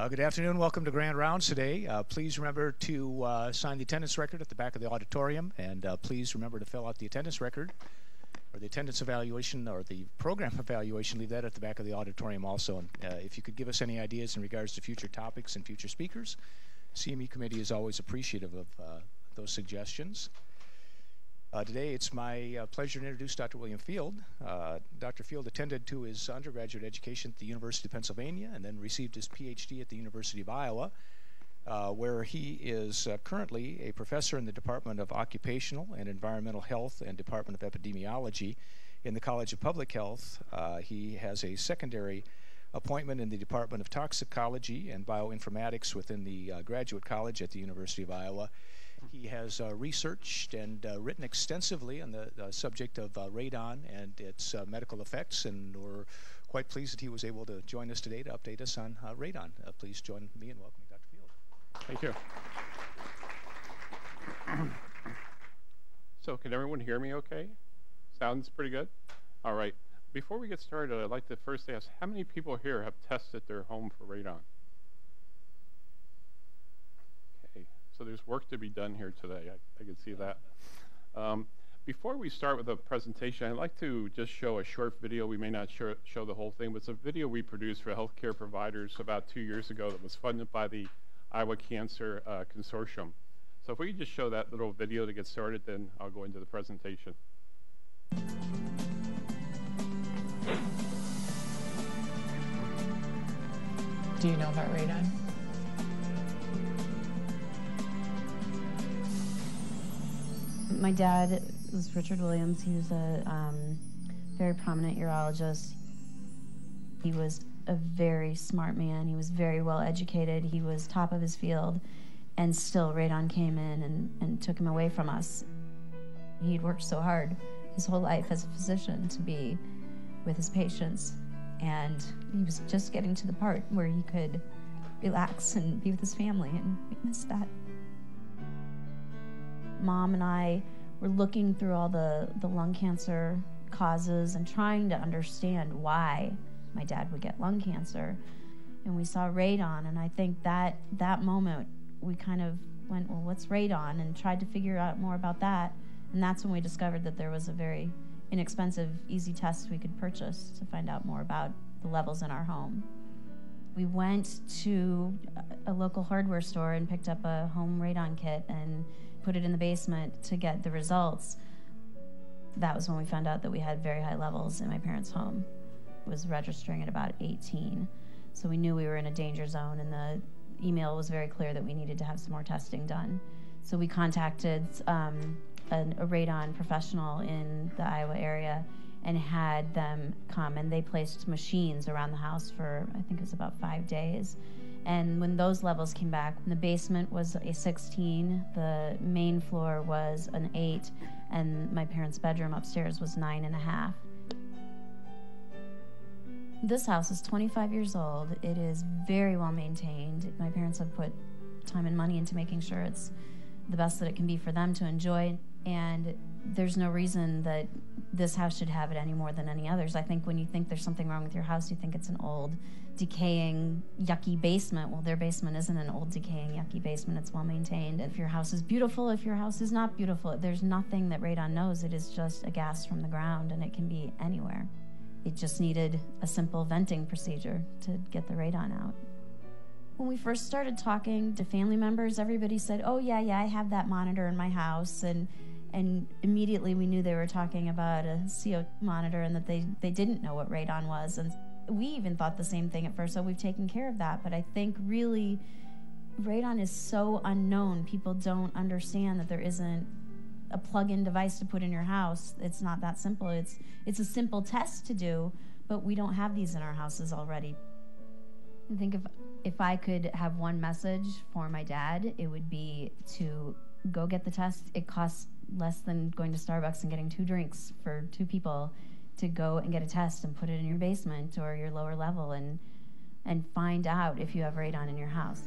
Good afternoon. Welcome to Grand Rounds today. Please remember to sign the attendance record at the back of the auditorium, and please remember to fill out the attendance record or the attendance evaluation or the program evaluation. Leave that at the back of the auditorium also. And if you could give us any ideas in regards to future topics and future speakers, CME committee is always appreciative of those suggestions. Today it's my pleasure to introduce Dr. William Field. Dr. Field attended to his undergraduate education at the University of Pennsylvania and then received his PhD at the University of Iowa, where he is currently a professor in the Department of Occupational and Environmental Health and Department of Epidemiology in the College of Public Health. He has a secondary appointment in the Department of Toxicology and Bioinformatics within the Graduate College at the University of Iowa. He has researched and written extensively on the subject of radon and its medical effects, and we're quite pleased that he was able to join us today to update us on radon. Please join me in welcoming Dr. Field. Thank you. So can everyone hear me okay? Sounds pretty good? All right. Before we get started, I'd like to first ask, how many people here have tested their home for radon? So there's work to be done here today. I can see that. Before we start with the presentation, I'd like to just show a short video. We may not show the whole thing, but it's a video we produced for healthcare providers about 2 years ago that was funded by the Iowa Cancer Consortium. So if we could just show that little video to get started, then I'll go into the presentation. Do you know about radon? My dad was Richard Williams. He was a very prominent urologist. He was a very smart man. He was very well educated. He was top of his field, and still radon came in and took him away from us. He'd worked so hard his whole life as a physician to be with his patients, and he was just getting to the part where he could relax and be with his family, and we missed that. Mom and I were looking through all the lung cancer causes and trying to understand why my dad would get lung cancer. And we saw radon, and I think that moment we kind of went, well, what's radon? And tried to figure out more about that. And that's when we discovered that there was a very inexpensive, easy test we could purchase to find out more about the levels in our home. We went to a local hardware store and picked up a home radon kit and put it in the basement to get the results. That was when we found out that we had very high levels in my parents' home. It was registering at about 18. So we knew we were in a danger zone, and the email was very clear that we needed to have some more testing done. So we contacted a radon professional in the Iowa area and had them come, and they placed machines around the house for, I think it was about 5 days. And when those levels came back, the basement was a 16, the main floor was an 8, and my parents' bedroom upstairs was 9.5. This house is 25 years old. It is very well maintained. My parents have put time and money into making sure it's the best that it can be for them to enjoy, and there's no reason that this house should have it any more than any others. I think when you think there's something wrong with your house, you think it's an old, decaying, yucky basement. Well, their basement isn't an old, decaying, yucky basement. It's well maintained. If your house is beautiful, if your house is not beautiful, there's nothing that radon knows. It is just a gas from the ground, and it can be anywhere. It just needed a simple venting procedure to get the radon out. When we first started talking to family members, everybody said, oh, yeah, I have that monitor in my house. And immediately we knew they were talking about a CO2 monitor and that they didn't know what radon was. And we even thought the same thing at first, so we've taken care of that. But I think really radon is so unknown. People don't understand that there isn't a plug-in device to put in your house. It's not that simple. It's a simple test to do, but we don't have these in our houses already. I think if I could have one message for my dad, it would be to go get the test. It costs less than going to Starbucks and getting 2 drinks for 2 people to go and get a test and put it in your basement or your lower level and find out if you have radon in your house.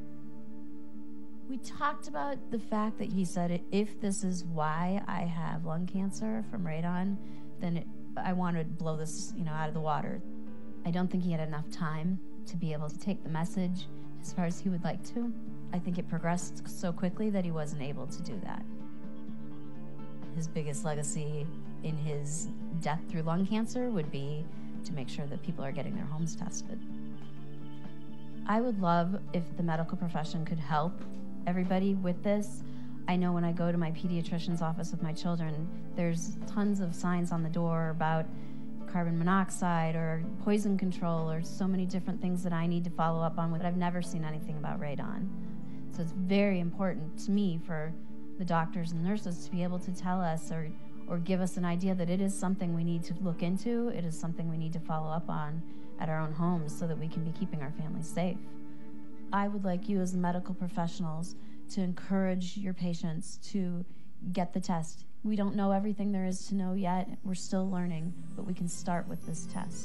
We talked about the fact that he said, if this is why I have lung cancer from radon, then I want to blow this, out of the water. I don't think he had enough time to be able to take the message as far as he would like to. I think it progressed so quickly that he wasn't able to do that. His biggest legacy in his death through lung cancer would be to make sure that people are getting their homes tested. I would love if the medical profession could help everybody with this. I know when I go to my pediatrician's office with my children, there's tons of signs on the door about carbon monoxide or poison control or so many different things that I need to follow up on, but I've never seen anything about radon. So it's very important to me for the doctors and nurses to be able to tell us or give us an idea that it is something we need to look into, it is something we need to follow up on at our own homes so that we can be keeping our families safe. I would like you as medical professionals to encourage your patients to get the test. We don't know everything there is to know yet. We're still learning, but we can start with this test.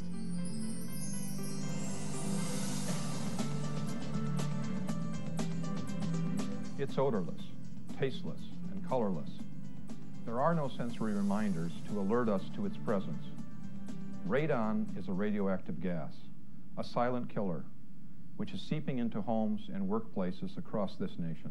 It's odorless, tasteless, and colorless. There are no sensory reminders to alert us to its presence. Radon is a radioactive gas, a silent killer, which is seeping into homes and workplaces across this nation.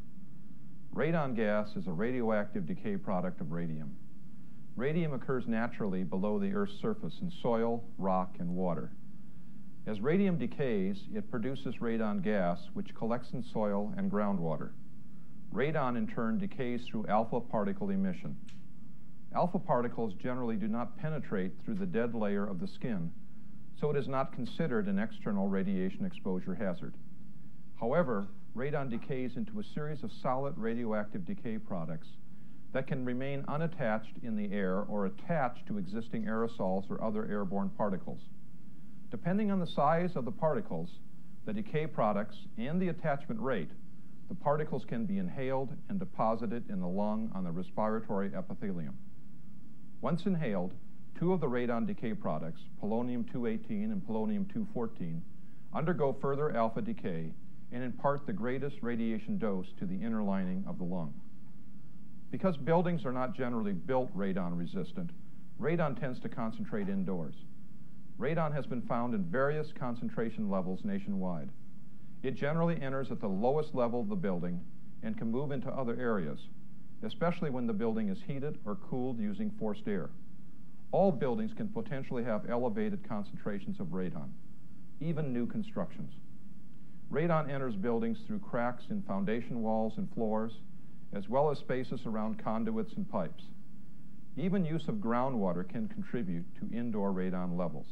Radon gas is a radioactive decay product of radium. Radium occurs naturally below the Earth's surface in soil, rock, and water. As radium decays, it produces radon gas, which collects in soil and groundwater. Radon, in turn, decays through alpha particle emission. Alpha particles generally do not penetrate through the dead layer of the skin, so it is not considered an external radiation exposure hazard. However, radon decays into a series of solid radioactive decay products that can remain unattached in the air or attached to existing aerosols or other airborne particles. Depending on the size of the particles, the decay products, and the attachment rate, the particles can be inhaled and deposited in the lung on the respiratory epithelium. Once inhaled, two of the radon decay products, polonium-218 and polonium-214, undergo further alpha decay and impart the greatest radiation dose to the inner lining of the lung. Because buildings are not generally built radon resistant, radon tends to concentrate indoors. Radon has been found in various concentration levels nationwide. It generally enters at the lowest level of the building and can move into other areas, especially when the building is heated or cooled using forced air. All buildings can potentially have elevated concentrations of radon, even new constructions. Radon enters buildings through cracks in foundation walls and floors, as well as spaces around conduits and pipes. Even use of groundwater can contribute to indoor radon levels.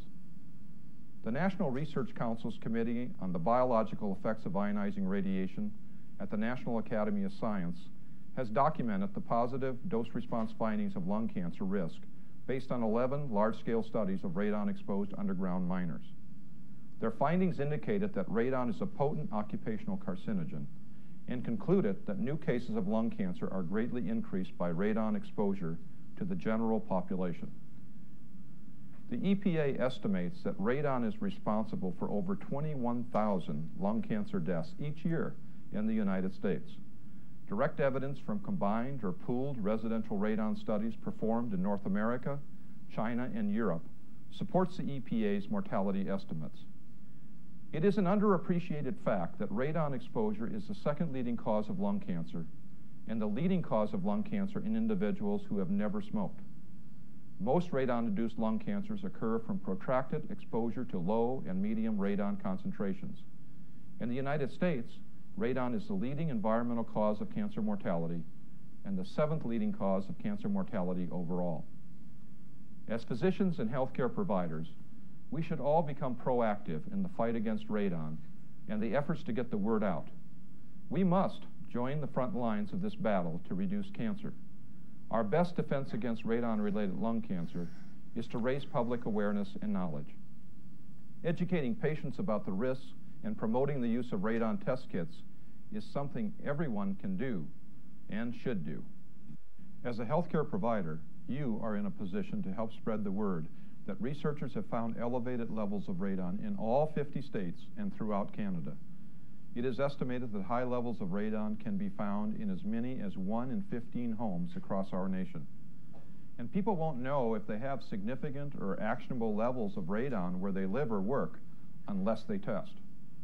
The National Research Council's Committee on the Biological Effects of Ionizing Radiation at the National Academy of Science has documented the positive dose-response findings of lung cancer risk based on 11 large-scale studies of radon-exposed underground miners. Their findings indicated that radon is a potent occupational carcinogen and concluded that new cases of lung cancer are greatly increased by radon exposure to the general population. The EPA estimates that radon is responsible for over 21,000 lung cancer deaths each year in the United States. Direct evidence from combined or pooled residential radon studies performed in North America, China, and Europe supports the EPA's mortality estimates. It is an underappreciated fact that radon exposure is the second leading cause of lung cancer and the leading cause of lung cancer in individuals who have never smoked. Most radon-induced lung cancers occur from protracted exposure to low and medium radon concentrations. In the United States, radon is the leading environmental cause of cancer mortality and the seventh leading cause of cancer mortality overall. As physicians and healthcare providers, we should all become proactive in the fight against radon and the efforts to get the word out. We must join the front lines of this battle to reduce cancer. Our best defense against radon-related lung cancer is to raise public awareness and knowledge. Educating patients about the risks and promoting the use of radon test kits is something everyone can do and should do. As a healthcare provider, you are in a position to help spread the word that researchers have found elevated levels of radon in all 50 states and throughout Canada. It is estimated that high levels of radon can be found in as many as 1 in 15 homes across our nation. And people won't know if they have significant or actionable levels of radon where they live or work unless they test.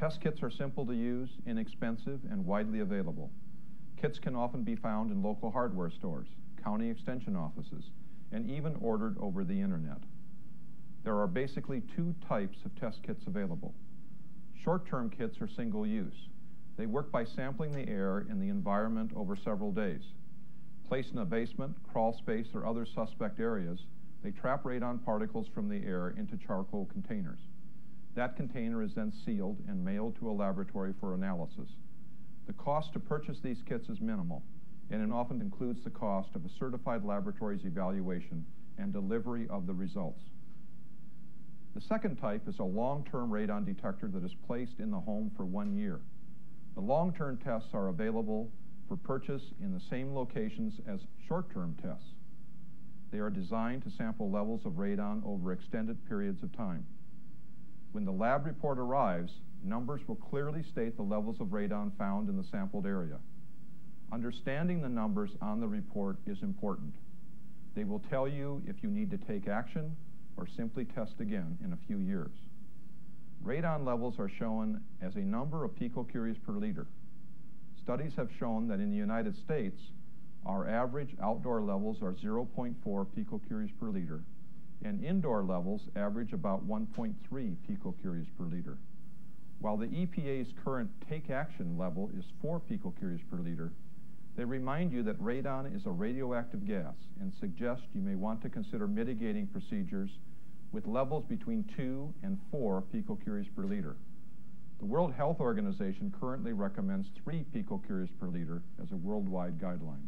Test kits are simple to use, inexpensive, and widely available. Kits can often be found in local hardware stores, county extension offices, and even ordered over the internet. There are basically two types of test kits available. Short-term kits are single-use. They work by sampling the air in the environment over several days. Placed in a basement, crawl space, or other suspect areas, they trap radon particles from the air into charcoal containers. That container is then sealed and mailed to a laboratory for analysis. The cost to purchase these kits is minimal, and it often includes the cost of a certified laboratory's evaluation and delivery of the results. The second type is a long-term radon detector that is placed in the home for 1 year. The long-term tests are available for purchase in the same locations as short-term tests. They are designed to sample levels of radon over extended periods of time. When the lab report arrives, numbers will clearly state the levels of radon found in the sampled area. Understanding the numbers on the report is important. They will tell you if you need to take action or simply test again in a few years. Radon levels are shown as a number of picocuries per liter. Studies have shown that in the United States, our average outdoor levels are 0.4 picocuries per liter, and indoor levels average about 1.3 picocuries per liter. While the EPA's current take action level is 4 picocuries per liter, they remind you that radon is a radioactive gas and suggest you may want to consider mitigating procedures with levels between 2 and 4 picocuries per liter. The World Health Organization currently recommends 3 picocuries per liter as a worldwide guideline.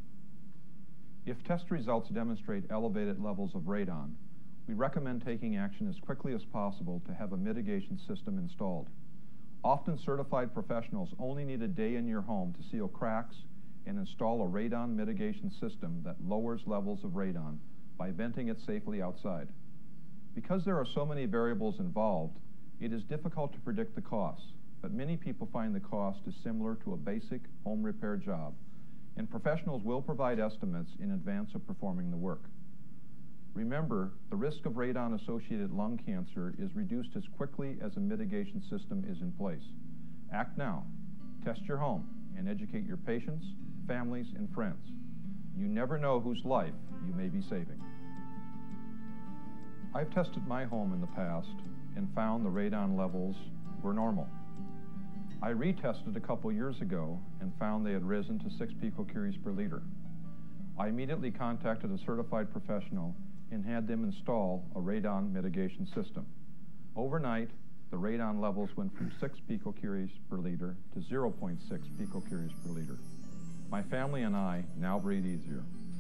If test results demonstrate elevated levels of radon, we recommend taking action as quickly as possible to have a mitigation system installed. Often certified professionals only need a day in your home to seal cracks and install a radon mitigation system that lowers levels of radon by venting it safely outside. Because there are so many variables involved, it is difficult to predict the costs, but many people find the cost is similar to a basic home repair job, and professionals will provide estimates in advance of performing the work. Remember, the risk of radon-associated lung cancer is reduced as quickly as a mitigation system is in place. Act now. Test your home and educate your patients, families, and friends. You never know whose life you may be saving. I've tested my home in the past and found the radon levels were normal. I retested a couple years ago and found they had risen to 6 picocuries per liter. I immediately contacted a certified professional and had them install a radon mitigation system. Overnight, the radon levels went from 6 picocuries per liter to 0.6 picocuries per liter. My family and I now breathe easier.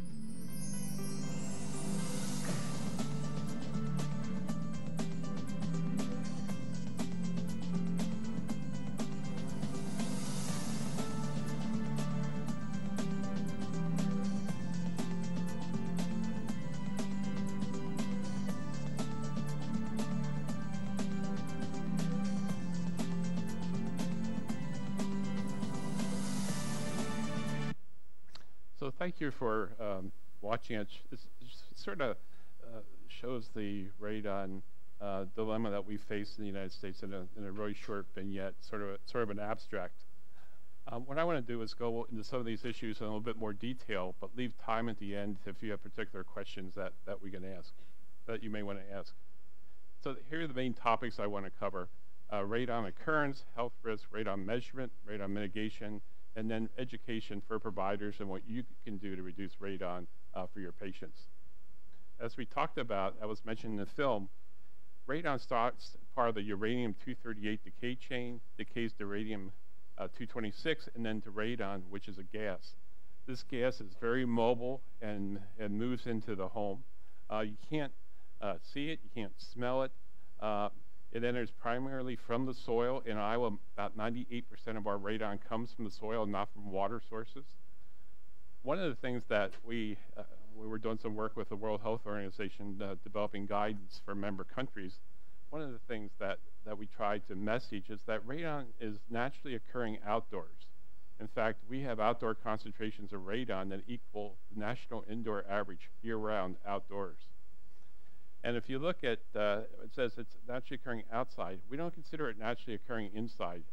So thank you for watching it. It sort of shows the radon dilemma that we face in the United States in a really short vignette, sort of an abstract. What I want to do is go into some of these issues in a little bit more detail, but leave time at the end if you have particular questions that we can ask, that you may want to ask. So here are the main topics I want to cover. Radon occurrence, health risk, radon measurement, radon mitigation, and then education for providers and what you can do to reduce radon for your patients. As we talked about, I was mentioned in the film, radon starts part of the uranium-238 decay chain, decays to radium-226, and then to radon, which is a gas. This gas is very mobile and moves into the home. You can't see it, you can't smell it. It enters primarily from the soil. In Iowa, about 98% of our radon comes from the soil, not from water sources. One of the things that we were doing some work with the World Health Organization developing guidance for member countries. One of the things that we tried to message is that radon is naturally occurring outdoors. In fact, we have outdoor concentrations of radon that equal the national indoor average year-round outdoors. And if you look at, it says it's naturally occurring outside. We don't consider it naturally occurring inside.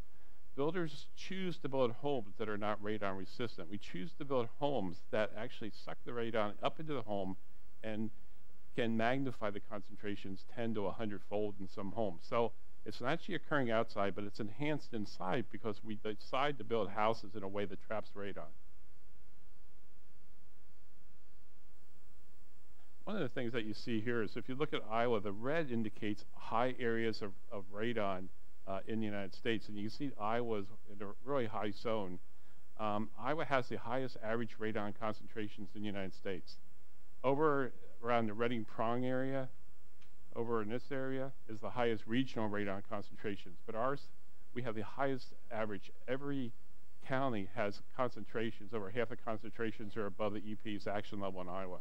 builders choose to build homes that are not radon resistant. We choose to build homes that actually suck the radon up into the home and can magnify the concentrations 10 to 100-fold in some homes. So it's not actually occurring outside, but it's enhanced inside because we decide to build houses in a way that traps radon. One of the things that you see here is if you look at Iowa, the red indicates high areas of radon in the United States, and you can see Iowa's in a really high zone. Iowa has the highest average radon concentrations in the United States. Over around the Reading Prong area, over in this area, is the highest regional radon concentrations. But ours, we have the highest average. Every county has concentrations, over half the concentrations are above the EP's action level in Iowa.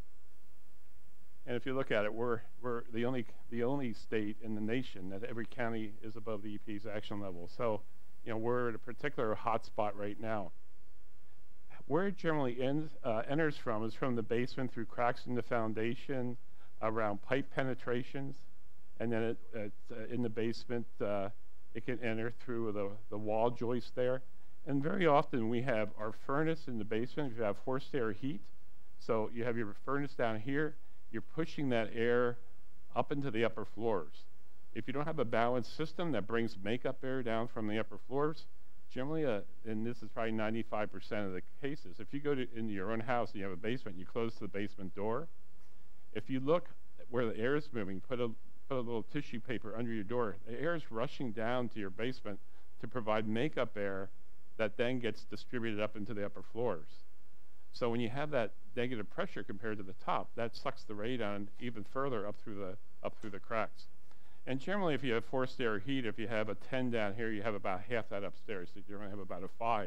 And if you look at it, we're the only state in the nation that every county is above the EP's action level. So, you know, we're at a particular hot spot right now. Where it generally enters from is from the basement through cracks in the foundation, around pipe penetrations, and then in the basement it can enter through the wall joist there. And very often we have our furnace in the basement. You have forced air heat, so you have your furnace down here. You're pushing that air up into the upper floors. If you don't have a balanced system that brings makeup air down from the upper floors, generally, and this is probably 95% of the cases, if you go into your own house and you have a basement, you close the basement door. If you look at where the air is moving, put a little tissue paper under your door. The air is rushing down to your basement to provide makeup air that then gets distributed up into the upper floors. So when you have that negative pressure compared to the top, that sucks the radon even further up through the cracks. And generally, if you have forced air heat, if you have a 10 down here, you have about half that upstairs. So you generally have about a 5.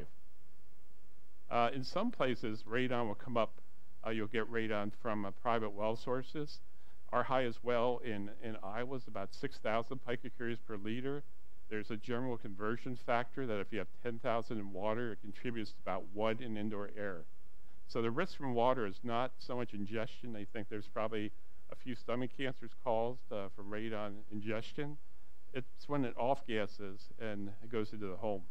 In some places, radon will come up. You'll get radon from private well sources. Our highest well in Iowa is about 6,000 picocuries per liter. There's a general conversion factor that if you have 10,000 in water, it contributes to about 1 in indoor air. So the risk from water is not so much ingestion. They think there's probably a few stomach cancers caused from radon ingestion. It's when it off-gases and it goes into the home.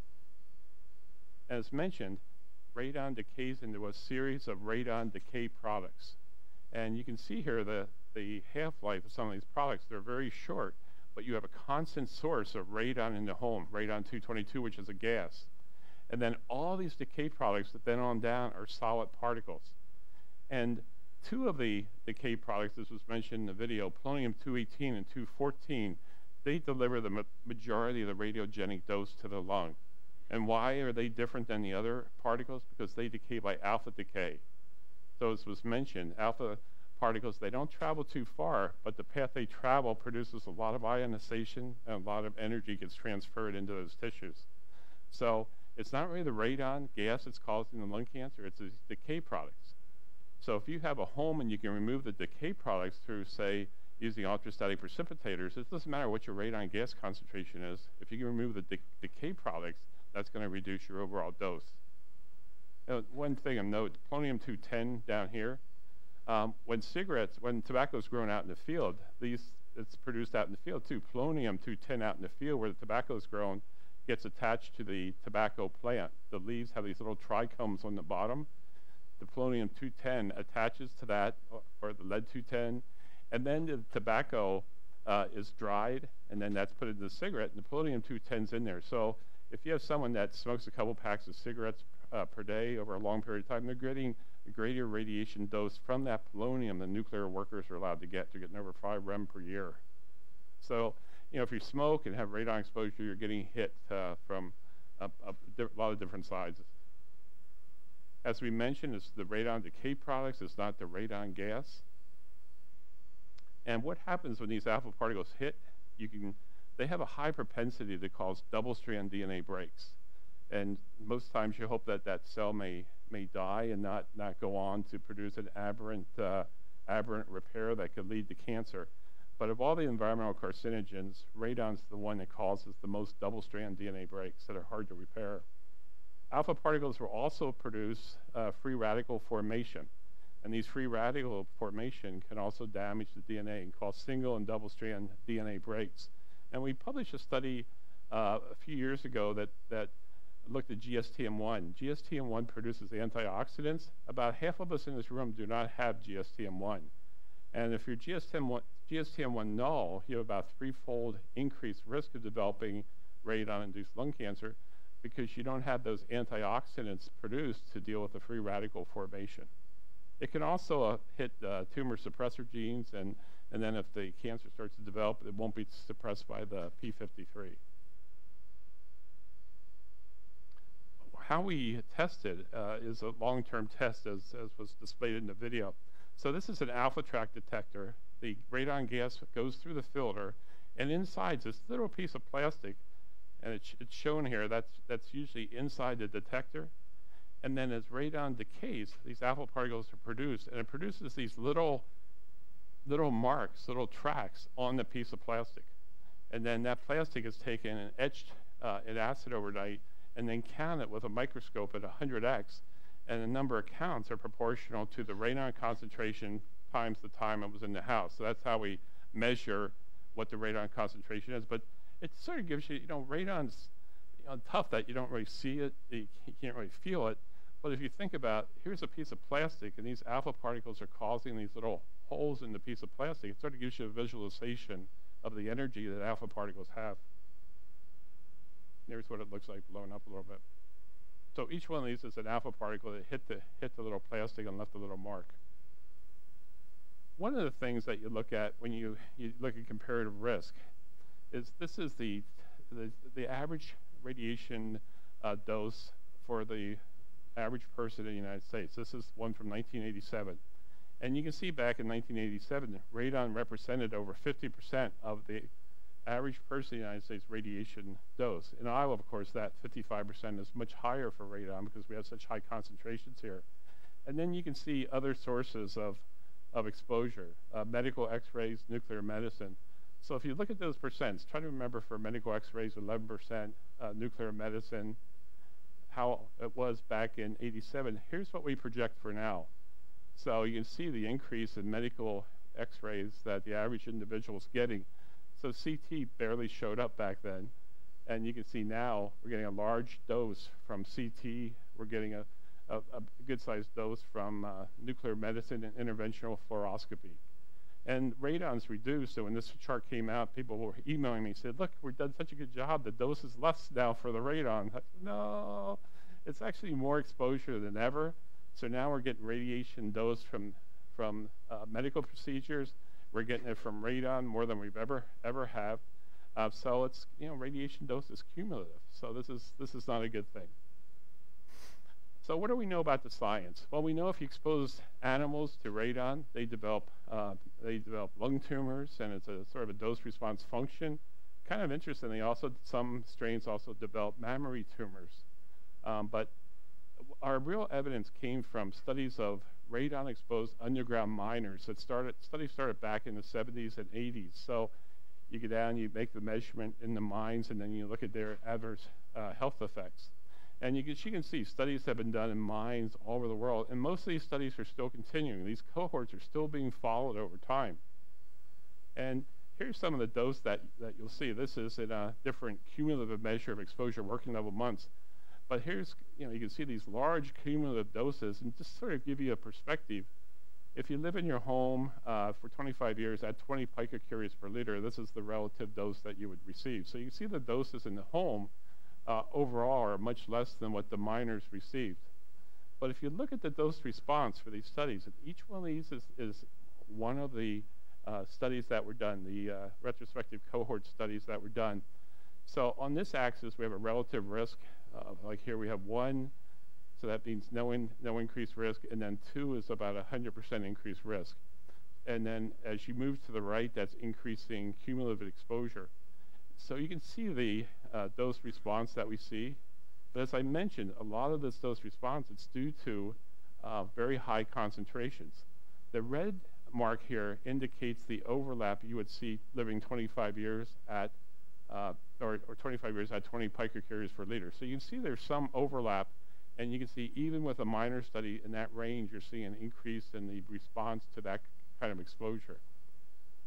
As mentioned, radon decays into a series of radon decay products. And you can see here the half-life of some of these products. They're very short, but you have a constant source of radon in the home, radon-222, which is a gas. And then all these decay products that then on down are solid particles. And 2 of the decay products, this was mentioned in the video, polonium-218 and 214, they deliver the majority of the radiogenic dose to the lung. And why are they different than the other particles? Because they decay by alpha decay. So as was mentioned, alpha particles, they don't travel too far, but the path they travel produces a lot of ionization and a lot of energy gets transferred into those tissues. So it's not really the radon gas that's causing the lung cancer, it's these decay products. So if you have a home and you can remove the decay products through, say, using ultrastatic precipitators, it doesn't matter what your radon gas concentration is. If you can remove the decay products, that's going to reduce your overall dose. Now, one thing of note, polonium-210 down here, when tobacco is grown out in the field, it's produced out in the field too. Polonium-210 out in the field where the tobacco is grown gets attached to the tobacco plant. The leaves have these little trichomes on the bottom. The polonium-210 attaches to that, or the lead-210, and then the tobacco is dried, and then that's put into the cigarette, and the polonium-210 is in there. So if you have someone that smokes a couple packs of cigarettes per day over a long period of time, they're getting a greater radiation dose from that polonium than nuclear workers are allowed to get. They're getting over 5 rem per year. So, you know, if you smoke and have radon exposure, you're getting hit from a lot of different sides. As we mentioned, it's the radon decay products, it's not the radon gas. And what happens when these alpha particles hit, they have a high propensity to cause double-strand DNA breaks. And most times you hope that that cell may die and not go on to produce an aberrant repair that could lead to cancer. But of all the environmental carcinogens, radon's the one that causes the most double-strand DNA breaks that are hard to repair. Alpha particles will also produce free radical formation. And these free radical formation can also damage the DNA and cause single and double-strand DNA breaks. And we published a study a few years ago that looked at GSTM1. GSTM1 produces antioxidants. About half of us in this room do not have GSTM1. And if you're GSTM1 null, you have about 3-fold increased risk of developing radon-induced lung cancer because you don't have those antioxidants produced to deal with the free radical formation. It can also hit tumor suppressor genes, and then if the cancer starts to develop, it won't be suppressed by the P53. How we test it is a long-term test, as was displayed in the video. So this is an alpha tract detector. The radon gas goes through the filter, and inside this little piece of plastic, and it's shown here, that's usually inside the detector. And then as radon decays, these alpha particles are produced, and it produces these little marks, little tracks on the piece of plastic. And then that plastic is taken and etched in acid overnight, and then counted with a microscope at 100x, and the number of counts are proportional to the radon concentration times the time it was in the house. So that's how we measure what the radon concentration is. But it sort of gives you, radon's tough that you don't really see it, you can't really feel it. But if you think about, here's a piece of plastic, and these alpha particles are causing these little holes in the piece of plastic, it sort of gives you a visualization of the energy that alpha particles have. Here's what it looks like blown up a little bit. So each one of these is an alpha particle that hit the little plastic and left a little mark. One of the things that you look at when you look at comparative risk is this is the average radiation dose for the average person in the United States. This is one from 1987. And you can see back in 1987, radon represented over 50% of the average person in the United States radiation dose. In Iowa, of course, that 55% is much higher for radon because we have such high concentrations here. And then you can see other sources of exposure, medical x-rays, nuclear medicine. So if you look at those percents, try to remember for medical x-rays, 11%, nuclear medicine, how it was back in 87. Here's what we project for now. So you can see the increase in medical x-rays that the average individual is getting. So CT barely showed up back then. And you can see now we're getting a large dose from CT. We're getting a good-sized dose from nuclear medicine and interventional fluoroscopy. And radon's reduced, so when this chart came out, people were emailing me and said, look, we've done such a good job, the dose is less now for the radon. I said, no, it's actually more exposure than ever. So now we're getting radiation dose from medical procedures. We're getting it from radon more than we've ever have. So it's, radiation dose is cumulative. So this is not a good thing. So what do we know about the science? Well, we know if you expose animals to radon, they develop lung tumors, and it's a sort of a dose-response function. Kind of interestingly, also some strains also develop mammary tumors. But our real evidence came from studies of radon-exposed underground miners studies started back in the 70s and 80s. So you go down, you make the measurement in the mines, and then you look at their adverse health effects. And you can see studies have been done in mines all over the world, and most of these studies are still continuing. These cohorts are still being followed over time. And here's some of the dose that you'll see. This is in a different cumulative measure of exposure working level months. But here's, you can see these large cumulative doses, and just sort of give you a perspective. If you live in your home for 25 years at 20 picocuries per liter, this is the relative dose that you would receive. So you see the doses in the home overall are much less than what the miners received. But if you look at the dose response for these studies, and each one of these is one of the studies that were done, the retrospective cohort studies that were done. So on this axis, we have a relative risk. Like here we have 1, so that means no increased risk, and then 2 is about 100% increased risk. And then as you move to the right, that's increasing cumulative exposure. So you can see the dose response that we see. But as I mentioned, a lot of this dose response is due to very high concentrations. The red mark here indicates the overlap you would see living 25 years at, or 25 years at 20 picocuries per liter. So you can see there's some overlap, and you can see even with a minor study in that range, you're seeing an increase in the response to that kind of exposure.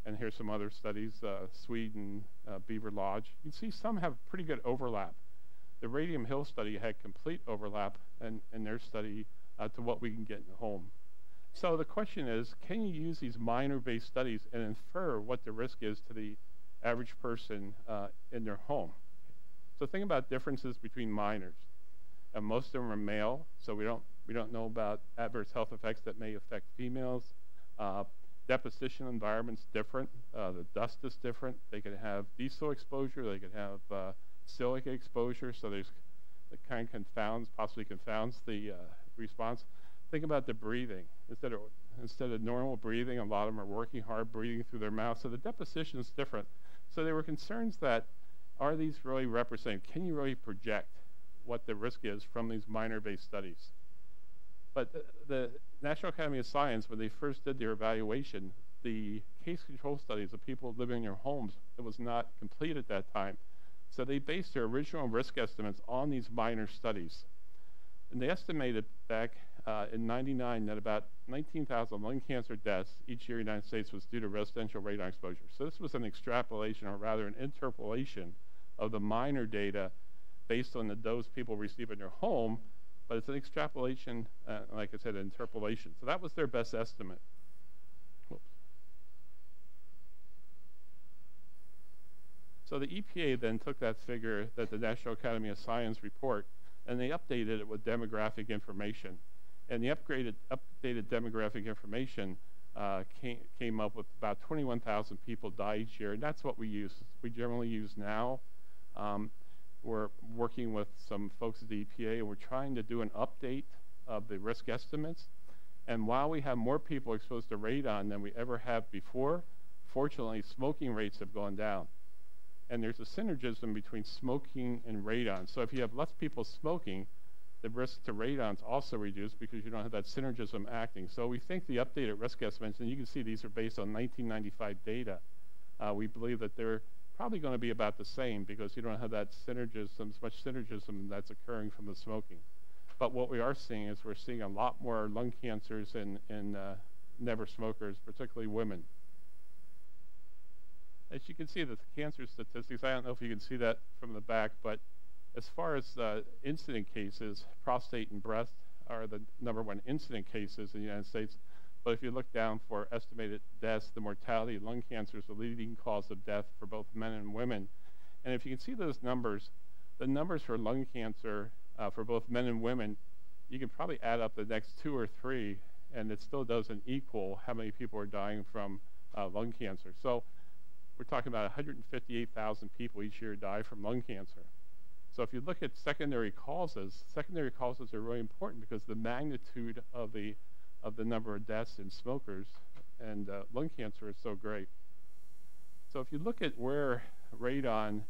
And here's some other studies, Sweden, Beaver Lodge. You can see some have pretty good overlap. The Radium Hill study had complete overlap in their study to what we can get in the home. So the question is, can you use these minor-based studies and infer what the risk is to the average person in their home? So think about differences between minors. Most of them are male, so we don't know about adverse health effects that may affect females. Deposition environment's different. The dust is different. They could have diesel exposure. They could have silica exposure. So there's it kind of possibly confounds the response. Think about the breathing. Instead of normal breathing, a lot of them are working hard, breathing through their mouth. So the deposition is different. So there were concerns that, are these really represented? Can you really project what the risk is from these minor-based studies? But the National Academy of Science, when they first did their evaluation, the case control studies of people living in their homes, it was not complete at that time. So they based their original risk estimates on these minor studies. And they estimated back in '99 that about 19,000 lung cancer deaths each year in the United States was due to residential radon exposure. So this was an extrapolation, or rather an interpolation, of the minor data based on the dose people receive in their home, but it's an extrapolation, like I said, an interpolation. So that was their best estimate. Whoops. So the EPA then took that figure that the National Academy of Science report, and they updated it with demographic information. And the updated demographic information came up with about 21,000 people die each year, and that's what we use. We generally use now. We're working with some folks at the EPA, and we're trying to do an update of the risk estimates. And while we have more people exposed to radon than we ever have before, fortunately, smoking rates have gone down. And there's a synergism between smoking and radon. So if you have less people smoking, the risk to radon is also reduced because you don't have that synergism acting. So we think the updated risk estimates, and you can see these are based on 1995 data, we believe that they're probably going to be about the same because you don't have that synergism, as much synergism that's occurring from the smoking. But what we are seeing is we're seeing a lot more lung cancers in never smokers, particularly women. As you can see, the cancer statistics, I don't know if you can see that from the back, but as far as incident cases, prostate and breast are the #1 incident cases in the United States. But if you look down for estimated deaths, the mortality of lung cancer is the leading cause of death for both men and women. And if you can see those numbers, the numbers for lung cancer for both men and women, you can probably add up the next 2 or 3, and it still doesn't equal how many people are dying from lung cancer. So we're talking about 158,000 people each year die from lung cancer. So if you look at secondary causes are really important because the magnitude of the number of deaths in smokers and lung cancer is so great. So if you look at where radon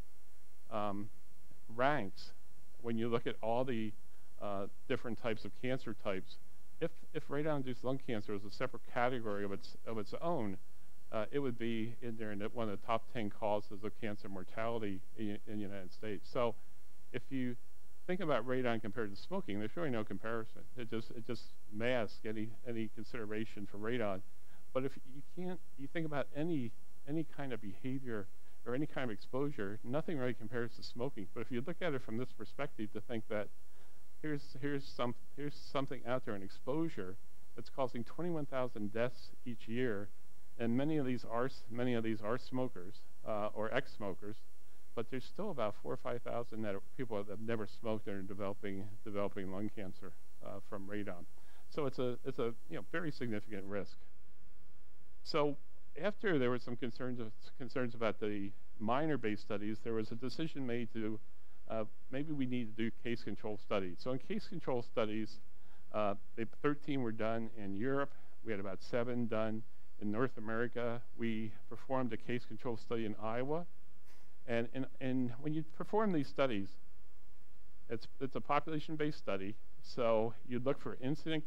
ranks, when you look at all the different types of cancer types, if radon-induced lung cancer was a separate category of its own, it would be in there in one of the top 10 causes of cancer mortality in the United States. So if you think about radon compared to smoking, there's really no comparison. It just masks any consideration for radon. But if you think about any kind of behavior or any kind of exposure, nothing really compares to smoking. But if you look at it from this perspective, to think that here's something out there, an exposure that's causing 21,000 deaths each year, and many of these are smokers or ex-smokers. But there's still about 4,000 or 5,000 that are people that have never smoked and are developing lung cancer from radon. So it's a very significant risk. So after there were some concerns about the minor-based studies, there was a decision made to maybe we need to do case control studies. So in case control studies, 13 were done in Europe. We had about 7 done in North America. We performed a case control study in Iowa. And when you perform these studies, it's a population-based study. So you'd look for incident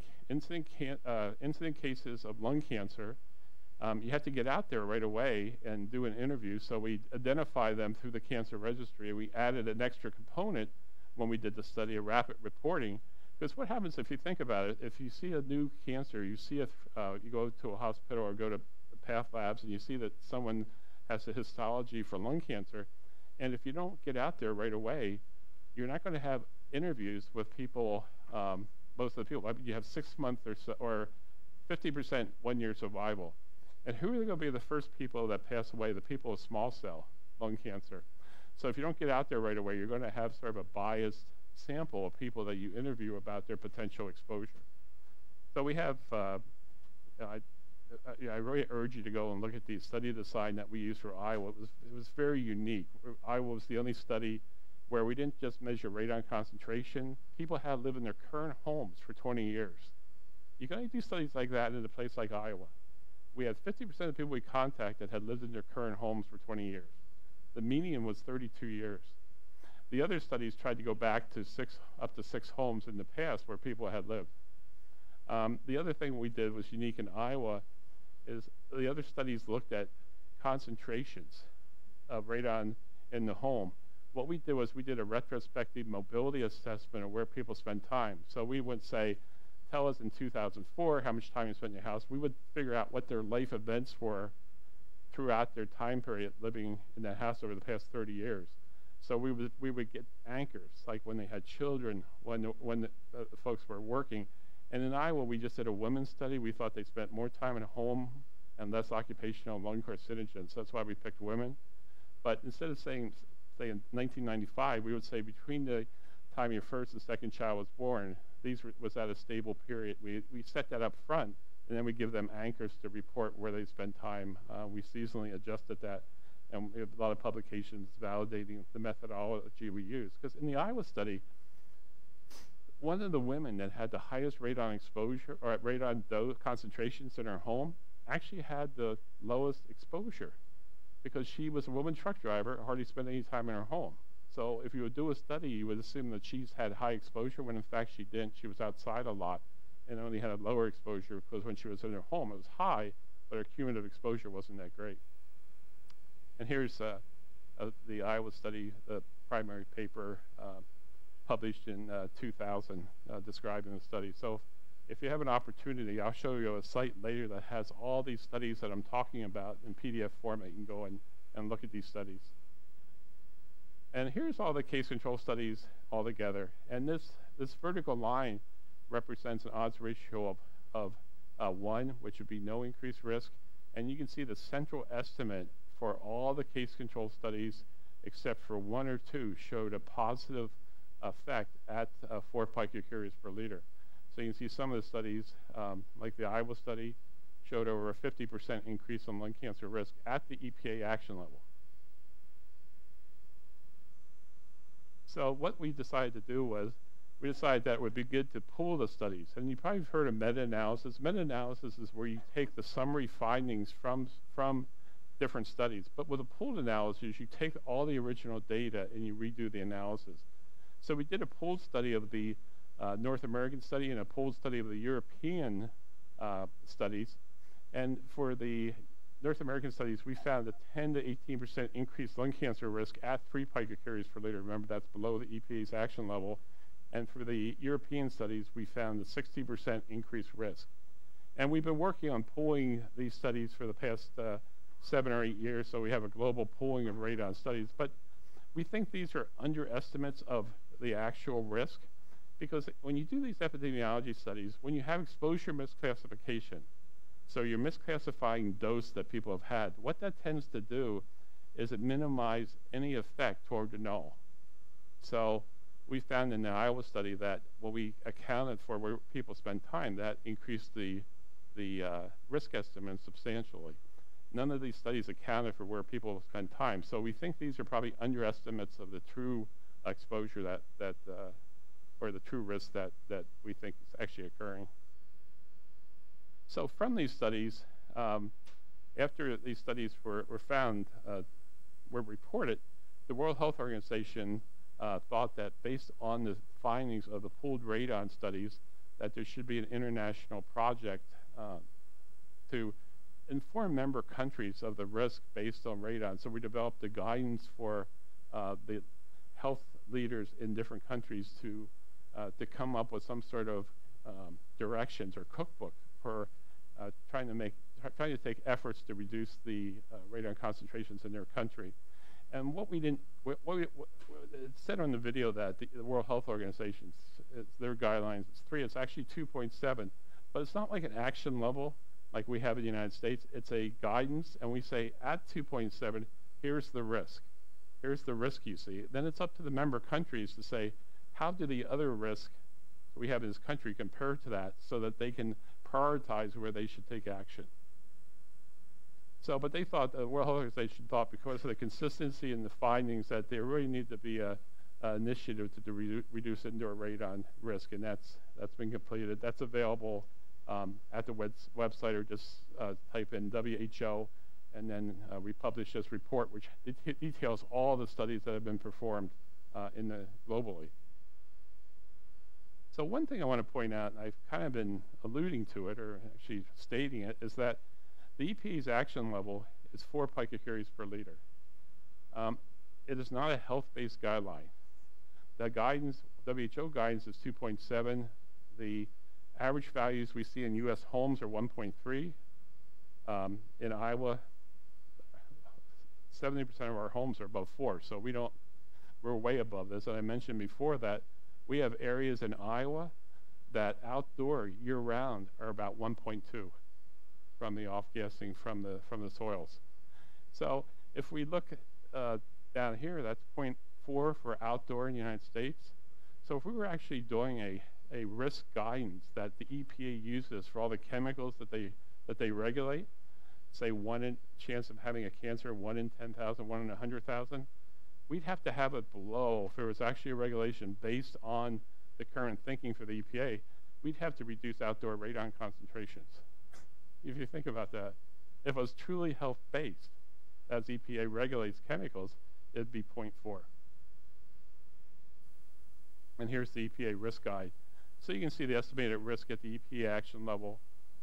cases of lung cancer. You have to get out there right away and do an interview. So we identify them through the cancer registry. We added an extra component when we did the study of rapid reporting. Because what happens if you think about it? If you see a new cancer, you go to a hospital or go to path labs, and you see that someone has a histology for lung cancer, and if you don't get out there right away, you're not going to have interviews with people, most of the people. I mean, you have 6 months or 50% 1 year survival. And who are going to be the first people that pass away? The people with small cell lung cancer. So if you don't get out there right away, you're going to have sort of a biased sample of people that you interview about their potential exposure. So we have, I really urge you to go and look at the study design that we used for Iowa. It was very unique. Iowa was the only study where we didn't just measure radon concentration. People had lived in their current homes for 20 years. You can only do studies like that in a place like Iowa. We had 50% of the people we contacted had lived in their current homes for 20 years. The median was 32 years. The other studies tried to go back to up to 6 homes in the past where people had lived. The other thing we did was unique in Iowa is the other studies looked at concentrations of radon in the home. What we did was we did a retrospective mobility assessment of where people spend time. So we would say, tell us in 2004 how much time you spent in your house. We would figure out what their life events were throughout their time period living in that house over the past 30 years. So we would get anchors, like when they had children, when the folks were working. And in Iowa, we just did a women's study. We thought they spent more time at home and less occupational lung carcinogens. So that's why we picked women. But instead of saying, say in 1995, we would say between the time your first and second child was born, was at a stable period. We set that up front, and then we give them anchors to report where they spend time. We seasonally adjusted that, and we have a lot of publications validating the methodology we use. Because in the Iowa study, one of the women that had the highest radon exposure, or radon dose concentrations in her home, actually had the lowest exposure because she was a woman truck driver, hardly spent any time in her home. So if you would do a study, you would assume that she's had high exposure, when in fact she didn't. She was outside a lot and only had a lower exposure because when she was in her home, it was high, but her cumulative exposure wasn't that great. And here's the Iowa study, the primary paper published in 2000 describing the study. So if you have an opportunity, I'll show you a site later that has all these studies that I'm talking about in PDF format. You can go and look at these studies. And here's all the case control studies all together. And this vertical line represents an odds ratio of 1, which would be no increased risk. And you can see the central estimate for all the case control studies, except for 1 or 2, showed a positive effect at 4 picocuries per liter. So you can see some of the studies, like the Iowa study, showed over a 50% increase in lung cancer risk at the EPA action level. So what we decided to do was, we decided that it would be good to pool the studies. And you probably have heard of meta-analysis. Meta-analysis is where you take the summary findings from different studies. But with a pooled analysis, you take all the original data and you redo the analysis. So we did a pooled study of the North American study and a pooled study of the European studies. And for the North American studies, we found a 10 to 18% increased lung cancer risk at 3 picocuries per liter. Remember, that's below the EPA's action level. And for the European studies, we found a 60% increased risk. And we've been working on pooling these studies for the past 7 or 8 years, so we have a global pooling of radon studies. But we think these are underestimates of the actual risk, because when you do these epidemiology studies, when you have exposure misclassification, so you're misclassifying dose that people have had, what that tends to do is it minimizes any effect toward the null. So we found in the Iowa study that when we accounted for where people spend time, that increased the risk estimate substantially. None of these studies accounted for where people spend time. So we think these are probably underestimates of the true exposure or the true risk that we think is actually occurring. So from these studies, after these studies were reported, the World Health Organization thought that based on the findings of the pooled radon studies, that there should be an international project to inform member countries of the risk based on radon. So we developed a guidance for the health leaders in different countries to come up with some sort of directions or cookbook for trying to make trying to take efforts to reduce the radon concentrations in their country. And what it said on the video that the World Health Organization, their guidelines, it's actually 2.7, but it's not like an action level like we have in the United States. It's a guidance, and we say at 2.7, here's the risk. Here's the risk you see. Then it's up to the member countries to say, how do the other risks we have in this country compare to that so that they can prioritize where they should take action. So, but they thought, the World Health Organization thought, because of the consistency in the findings, that there really need to be an initiative to reduce indoor radon risk, and that's been completed. That's available at the website, or just type in WHO, and then we publish this report, which details all the studies that have been performed globally. So one thing I want to point out, and I've kind of been alluding to it, or actually stating it, is that the EPA's action level is 4 picocuries per liter. It is not a health-based guideline. The guidance, WHO guidance, is 2.7. The average values we see in U.S. homes are 1.3. In Iowa, 70% of our homes are above 4, so we're way above this. And I mentioned before that we have areas in Iowa that outdoor year-round are about 1.2 from the off-gassing from the soils. So if we look down here, that's 0.4 for outdoor in the United States. So if we were actually doing a risk guidance that the EPA uses for all the chemicals that they regulate, say chance of having a cancer, 1 in 10,000, 1 in 100,000, we'd have to have it below. If there was actually a regulation based on the current thinking for the EPA, we'd have to reduce outdoor radon concentrations. If you think about that, if it was truly health-based, as EPA regulates chemicals, it'd be 0.4. And here's the EPA risk guide. So you can see the estimated risk at the EPA action level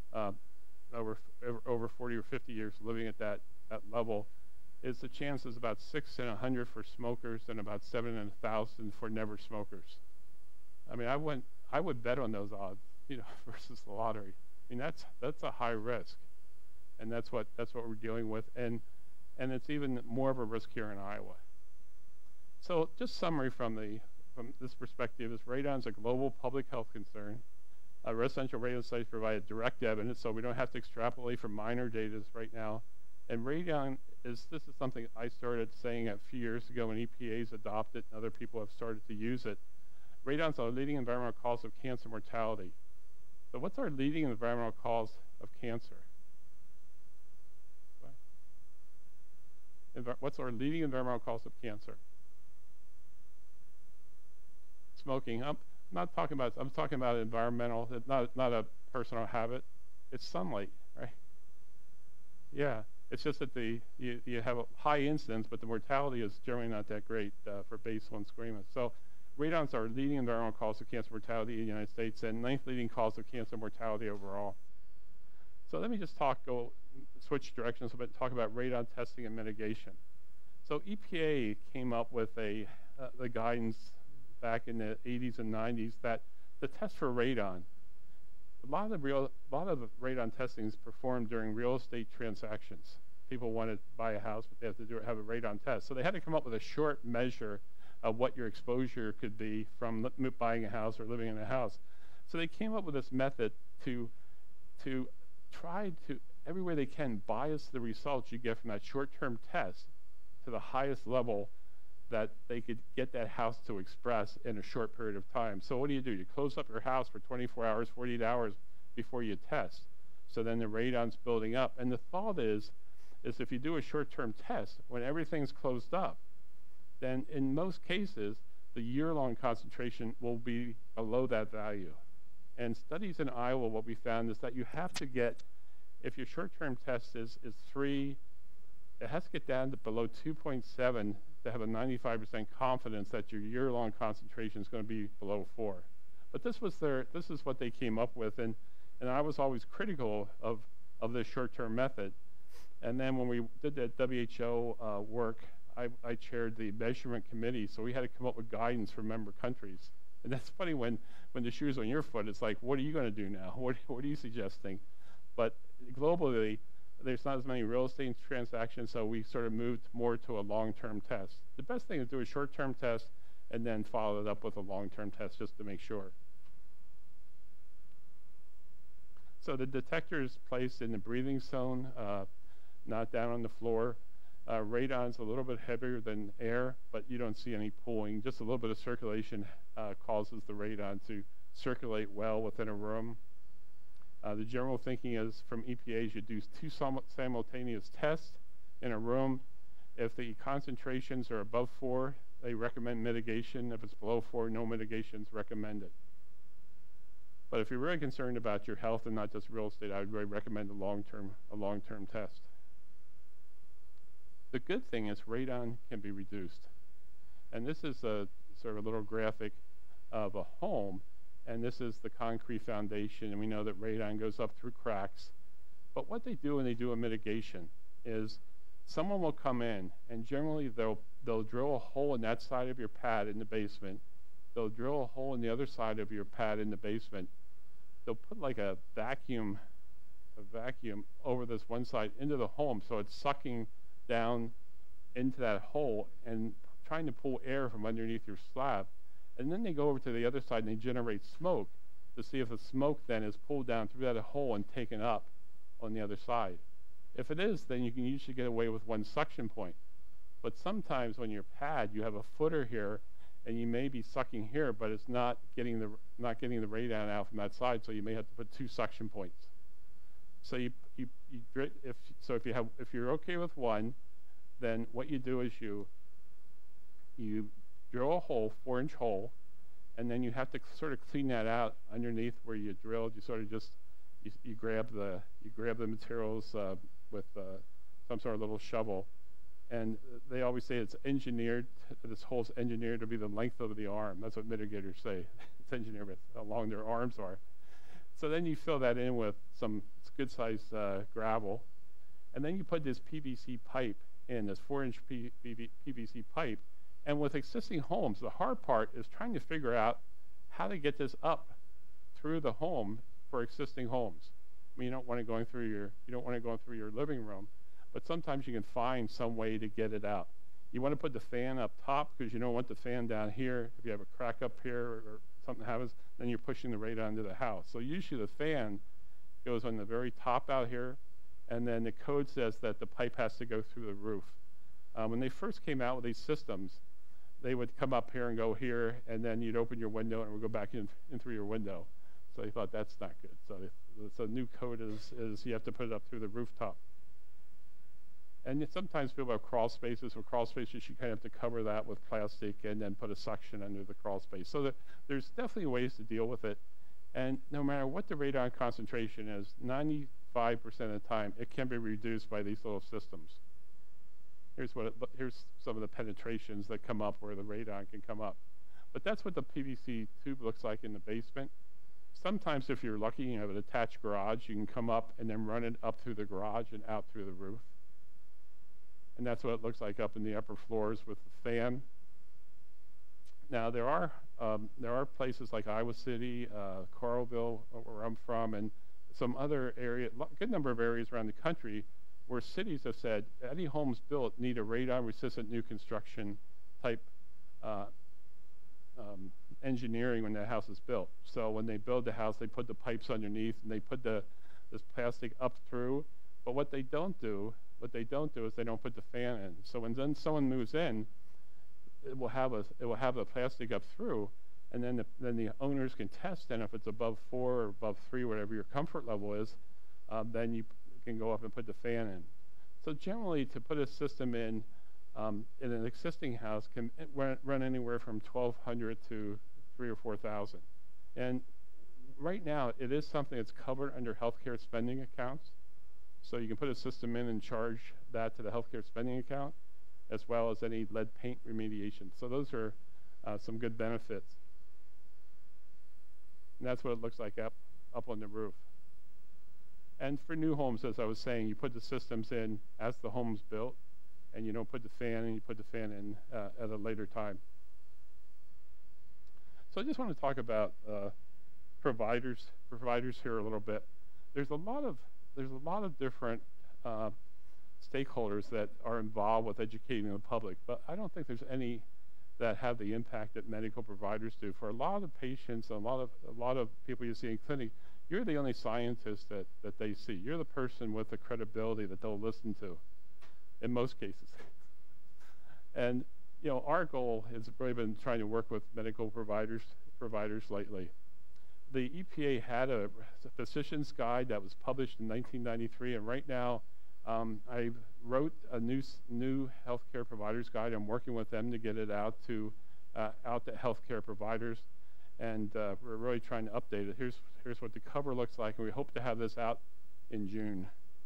over 40 or 50 years living at that level. Is the chance is about 6 in 100 for smokers and about 7 in 1,000 for never smokers. I mean, I would bet on those odds, versus the lottery. I mean, that's a high risk, and that's what we're dealing with, and it's even more of a risk here in Iowa. So, just summary from this perspective is radon's a global public health concern. Residential radon studies provide direct evidence, so we don't have to extrapolate from minor data right now. And radon this is something I started saying a few years ago when EPA's adopted and other people have started to use it. Radon's our leading environmental cause of cancer mortality. So what's our leading environmental cause of cancer? What's our leading environmental cause of cancer? Smoking. I'm talking about environmental, not a personal habit. It's sunlight, right? Yeah. It's just that you have a high incidence, but the mortality is generally not that great for base 1 squamous. So radon's our leading environmental cause of cancer mortality in the United States and 9th leading cause of cancer mortality overall. So let me just switch directions a bit, talk about radon testing and mitigation. So EPA came up with the guidance back in the 80s and 90s that the test for radon, a lot of the radon testing is performed during real estate transactions. People want to buy a house, but they have to have a radon test. So they had to come up with a short measure of what your exposure could be from buying a house or living in a house. So they came up with this method to try to, every way they can, bias the results you get from that short-term test to the highest level that they could get that house to express in a short period of time. So what do? You close up your house for 24 hours, 48 hours before you test. So then the radon's building up. And the thought is if you do a short-term test, when everything's closed up, then in most cases, the year-long concentration will be below that value. And studies in Iowa, what we found is that you have to get, if your short-term test is 3, it has to get down to below 2.7 to have a 95% confidence that your year-long concentration is going to be below 4. But this is what they came up with, and I was always critical of this short-term method. And then when we did that WHO work, I chaired the measurement committee, so we had to come up with guidance for member countries. And that's funny when the shoe's on your foot, it's like, what are you going to do now? What are you suggesting? But globally, there's not as many real estate transactions, so we sort of moved more to a long-term test. The best thing is do a short-term test and then follow it up with a long-term test just to make sure. So the detector is placed in the breathing zone, not down on the floor. Radon's a little bit heavier than air, but you don't see any pooling. Just a little bit of circulation causes the radon to circulate well within a room. The general thinking is from EPAs, you do 2 simultaneous tests in a room. If the concentrations are above 4, they recommend mitigation. If it's below 4, no mitigation is recommended. But if you're really concerned about your health and not just real estate, I would really recommend a long-term test. The good thing is radon can be reduced. And this is a sort of a little graphic of a home, and this is the concrete foundation, and we know that radon goes up through cracks. But what they do when they do a mitigation is someone will come in, and generally they'll drill a hole in that side of your pad in the basement. They'll drill a hole in the other side of your pad in the basement. They'll put like a vacuum over this one side into the home, so it's sucking down into that hole and trying to pull air from underneath your slab. And then they go over to the other side and they generate smoke to see if the smoke then is pulled down through that hole and taken up on the other side. If it is, then you can usually get away with 1 suction point. But sometimes on your pad, you have a footer here, and you may be sucking here, but it's not getting the radon out from that side, so you may have to put 2 suction points. So if you're okay with 1, then what you do is you drill a hole, 4-inch hole, and then you have to sort of clean that out underneath where you drilled. You sort of just you grab the materials with some sort of little shovel, and they always say it's engineered. This hole's engineered to be the length of the arm. That's what mitigators say. It's engineered with how long their arms are. So then you fill that in with some good-sized gravel, and then you put this PVC pipe in, this 4-inch PVC pipe. And with existing homes, the hard part is trying to figure out how to get this up through the home for existing homes. I mean, you don't want it going through your living room, but sometimes you can find some way to get it out. You want to put the fan up top because you don't want the fan down here. If you have a crack up here or something happens, then you're pushing the radon into the house. So usually the fan goes on the very top out here, and then the code says that the pipe has to go through the roof. When they first came out with these systems, they would come up here and go here, and then you'd open your window and it would go back in through your window. So they thought that's not good. So new code is you have to put it up through the rooftop. And sometimes people have crawl spaces. With crawl spaces, you kind of have to cover that with plastic and then put a suction under the crawl space. So there's definitely ways to deal with it. And no matter what the radon concentration is, 95% of the time, it can be reduced by these little systems. Here's some of the penetrations that come up where the radon can come up. But that's what the PVC tube looks like in the basement. Sometimes if you're lucky, you have an attached garage, you can come up and then run it up through the garage and out through the roof. And that's what it looks like up in the upper floors with the fan. Now there are places like Iowa City, Coralville, where I'm from, and some other area, a good number of areas around the country where cities have said any homes built need a radon-resistant new construction type engineering when the house is built. So when they build the house, they put the pipes underneath and they put this plastic up through. But what they don't do is they don't put the fan in. So when then someone moves in, it will have the plastic up through, and then the owners can test. And if it's above 4 or above 3, whatever your comfort level is, then you can go up and put the fan in. So generally, to put a system in an existing house can run anywhere from $1,200 to $3,000 or $4,000. And right now, it is something that's covered under healthcare spending accounts. So you can put a system in and charge that to the healthcare spending account, as well as any lead paint remediation. So those are some good benefits. And that's what it looks like up on the roof. And for new homes, as I was saying, you put the systems in as the home's built, and you don't put the fan in, you put the fan in at a later time. So I just want to talk about providers here a little bit. There's a lot of there's a lot of different stakeholders that are involved with educating the public, but I don't think there's any that have the impact that medical providers do. For a lot of patients, a lot of people you see in clinic, you're the only scientist that they see. You're the person with the credibility that they'll listen to, in most cases. And you know, our goal has really been trying to work with medical providers lately. The EPA had a physician's guide that was published in 1993, and right now I wrote a new healthcare providers guide. I'm working with them to get it out to healthcare providers, and we're really trying to update it. Here's what the cover looks like, and we hope to have this out in June.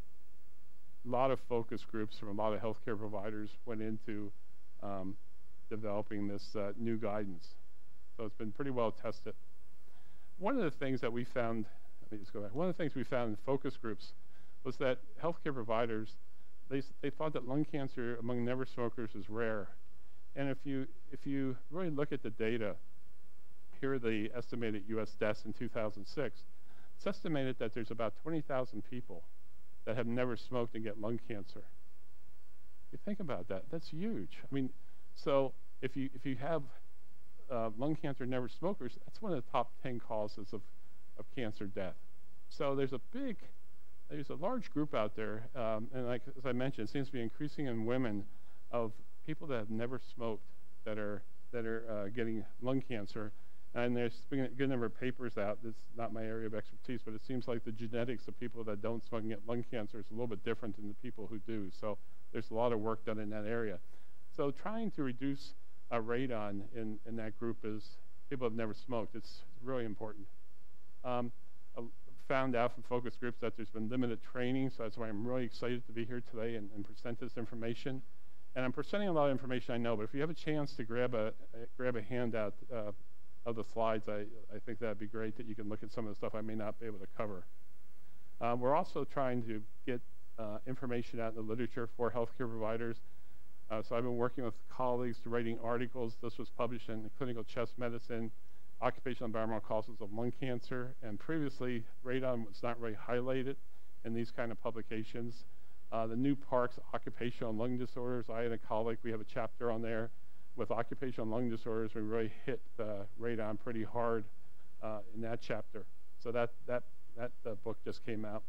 A lot of focus groups from a lot of healthcare providers went into developing this new guidance. So it's been pretty well tested. One of the things that we found, let me just go back. One of the things we found in focus groups was that healthcare providers, they thought that lung cancer among never smokers is rare. And if you really look at the data, here are the estimated U.S. deaths in 2006. It's estimated that there's about 20,000 people that have never smoked and get lung cancer. You think about that, that's huge. I mean, so if you have lung cancer in never smokers, that's one of the top 10 causes of cancer death. So there's a large group out there, and like as I mentioned, it seems to be increasing in women of people that have never smoked that are getting lung cancer. And there's been a good number of papers out. This is not my area of expertise, but it seems like the genetics of people that don't smoke and get lung cancer is a little bit different than the people who do. So there's a lot of work done in that area. So trying to reduce radon in that group is people have never smoked. It's really important. I found out from focus groups that there's been limited training, so that's why I'm really excited to be here today and present this information. And I'm presenting a lot of information I know, but if you have a chance to grab a handout of the slides, I think that'd be great, that you can look at some of the stuff I may not be able to cover. We're also trying to get information out in the literature for healthcare providers. So I've been working with colleagues to writing articles. This was published in Clinical Chest Medicine, Occupational Environmental Causes of Lung Cancer, and previously radon was not really highlighted in these kind of publications. The new Parks Occupational Lung Disorders, I and a colleague, we have a chapter on there. With occupational lung disorders, we really hit radon pretty hard in that chapter. So that book just came out.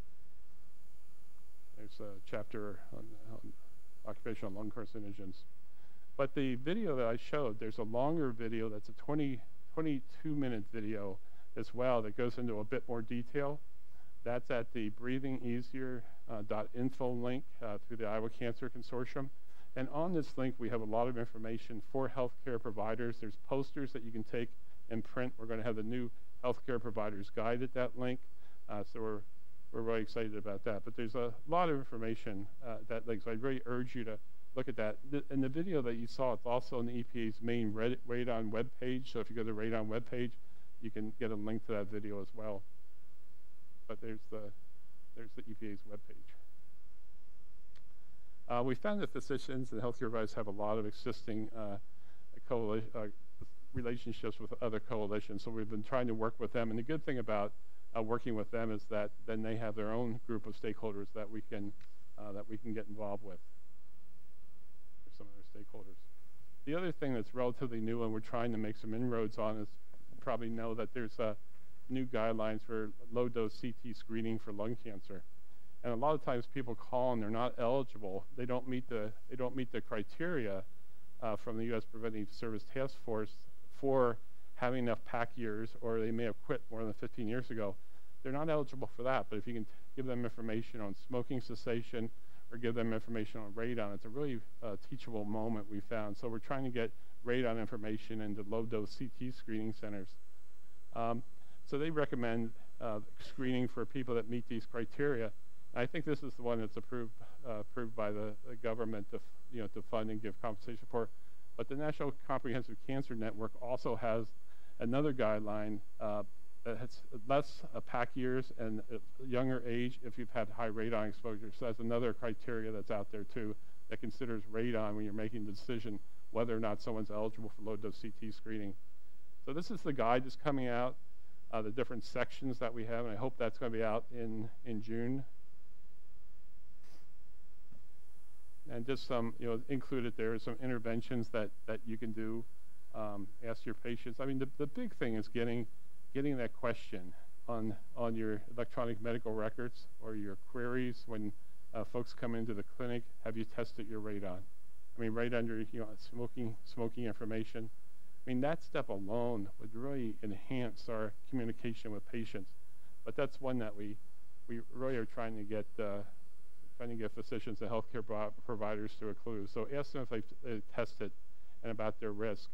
There's a chapter on occupational lung carcinogens. But the video that I showed, there's a longer video that's a 22-minute video as well that goes into a bit more detail. That's at the breathingeasier.info link through the Iowa Cancer Consortium. And on this link, we have a lot of information for healthcare providers. There's posters that you can take and print. We're going to have the new healthcare providers guide at that link. So we're really excited about that. But there's a lot of information that link. So I'd really urge you to look at that. And the video that you saw, it's also on the EPA's main Radon webpage. So if you go to the Radon webpage, you can get a link to that video as well. But there's the EPA's webpage. We found that physicians and healthcare providers have a lot of existing relationships with other coalitions, so we've been trying to work with them. And the good thing about working with them is that then they have their own group of stakeholders that we can get involved with. There's some of their stakeholders. The other thing that's relatively new and we're trying to make some inroads on is, you probably know that there's new guidelines for low-dose CT screening for lung cancer. And a lot of times people call and they're not eligible. They don't meet the criteria from the U.S. Preventive Service Task Force for having enough PAC years, or they may have quit more than 15 years ago. They're not eligible for that. But if you can give them information on smoking cessation or give them information on radon, it's a really teachable moment we found. So we're trying to get radon information into low-dose CT screening centers. So they recommend screening for people that meet these criteria. I think this is the one that's approved by the government to fund and give compensation for. But the National Comprehensive Cancer Network also has another guideline that has less PAC years and a younger age if you've had high radon exposure. So that's another criteria that's out there too that considers radon when you're making the decision whether or not someone's eligible for low-dose CT screening. So this is the guide that's coming out, the different sections that we have, and I hope that's going to be out in June. And just some, included there are some interventions that you can do. Ask your patients. I mean, the big thing is getting that question on your electronic medical records or your queries when folks come into the clinic. Have you tested your radon? I mean, right under smoking information. I mean, that step alone would really enhance our communication with patients. But that's one that we really are trying to get physicians and healthcare providers to include. So ask them if they've tested and about their risk.